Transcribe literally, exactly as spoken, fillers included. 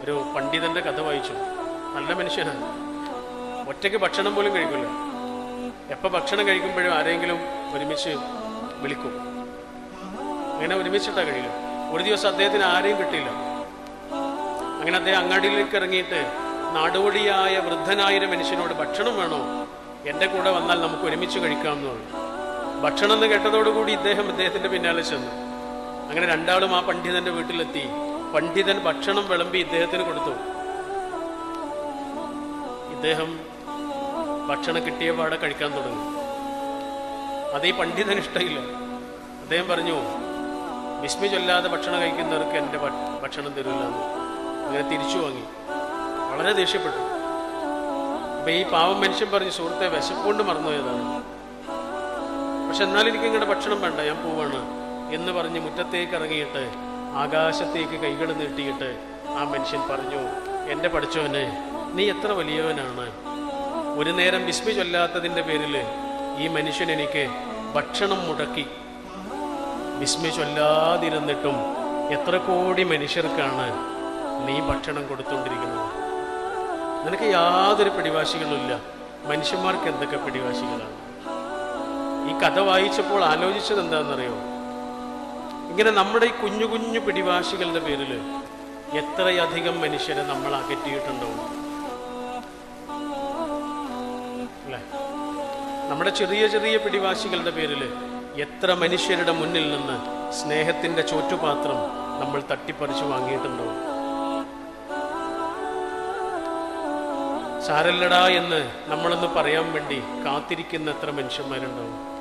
ഒരു പണ്ഡിതൻ്റെ കഥ വായിച്ചു. നല്ല മനുഷ്യനാണ്, ഒറ്റയ്ക്ക് ഭക്ഷണം പോലും കഴിക്കില്ല. എപ്പോൾ ഭക്ഷണം കഴിക്കുമ്പോഴും ആരെങ്കിലും ഒരുമിച്ച് വിളിക്കും, അങ്ങനെ ഒരുമിച്ചിട്ടാണ് കഴിയില്ല. ഒരു ദിവസം അദ്ദേഹത്തിന് ആരെയും കിട്ടിയില്ല. അങ്ങനെ അദ്ദേഹം അങ്ങാടിയിലേക്ക് ഇറങ്ങിയിട്ട് നാടോടിയായ വൃദ്ധനായ മനുഷ്യനോട് ഭക്ഷണം വേണോ, എൻ്റെ കൂടെ വന്നാൽ നമുക്ക് ഒരുമിച്ച് കഴിക്കാമെന്ന് പറഞ്ഞു. ഭക്ഷണം എന്ന് കേട്ടതോടുകൂടി ഇദ്ദേഹം ഇദ്ദേഹത്തിൻ്റെ പിന്നാലെ ചെന്നു. അങ്ങനെ രണ്ടാളും ആ പണ്ഡിതന്റെ വീട്ടിലെത്തി. പണ്ഡിതൻ ഭക്ഷണം വിളമ്പി ഇദ്ദേഹത്തിന് കൊടുത്തു. ഇദ്ദേഹം ഭക്ഷണം കിട്ടിയ പാടെ കഴിക്കാൻ തുടങ്ങി. അത് ഈ പണ്ഡിതന് ഇഷ്ടമില്ല. അദ്ദേഹം പറഞ്ഞു, വിസ്മി ചൊല്ലാതെ ഭക്ഷണം കഴിക്കുന്നവർക്ക് എൻ്റെ ഭക്ഷണം തരില്ല എന്ന്. അങ്ങനെ തിരിച്ചു വാങ്ങി. വളരെ ദേഷ്യപ്പെട്ടു. അപ്പൊ ഈ പാവം മനുഷ്യൻ പറഞ്ഞു, സുഹൃത്തെ വിശപ്പുകൊണ്ട് മറന്നുപോയതാണ്, പക്ഷെ എന്നാലും എനിക്ക് ഇങ്ങോട്ട് ഭക്ഷണം വേണ്ട, ഞാൻ പോവാണ് എന്ന് പറഞ്ഞ് മുറ്റത്തേക്ക് ഇറങ്ങിയിട്ട് ആകാശത്തേക്ക് കൈകൾ നീട്ടിയിട്ട് ആ മനുഷ്യൻ പറഞ്ഞു, എൻ്റെ പഠിച്ചവനെ, നീ എത്ര വലിയവനാണ്. ഒരു നേരം വിസ്മി ചൊല്ലാത്തതിൻ്റെ പേരിൽ ഈ മനുഷ്യൻ എനിക്ക് ഭക്ഷണം മുടക്കി. വിസ്മി ചൊല്ലാതിരുന്നിട്ടും എത്ര കോടി മനുഷ്യർക്കാണ് നീ ഭക്ഷണം കൊടുത്തുകൊണ്ടിരിക്കുന്നത്. നിനക്ക് യാതൊരു പിടിവാശികളുമില്ല, മനുഷ്യന്മാർക്ക് എന്തൊക്കെ പിടിവാശികളാണ്. ഈ കഥ വായിച്ചപ്പോൾ ആലോചിച്ചത് എന്താണെന്നറിയോ? ഇങ്ങനെ നമ്മുടെ ഈ കുഞ്ഞു കുഞ്ഞു പിടിവാശികളുടെ പേരിൽ എത്രയധികം മനുഷ്യരെ നമ്മൾ അകറ്റിയിട്ടുണ്ടാവും അല്ലേ? നമ്മുടെ ചെറിയ ചെറിയ പിടിവാശികളുടെ പേരിൽ എത്ര മനുഷ്യരുടെ മുന്നിൽ നിന്ന് സ്നേഹത്തിന്റെ ചോറ്റുപാത്രം നമ്മൾ തട്ടിപ്പറിച്ചു വാങ്ങിയിട്ടുണ്ടാവും. സാരല്ലടാ എന്ന് നമ്മളൊന്ന് പറയാൻ വേണ്ടി കാത്തിരിക്കുന്ന എത്ര മനുഷ്യന്മാരുണ്ടാവും.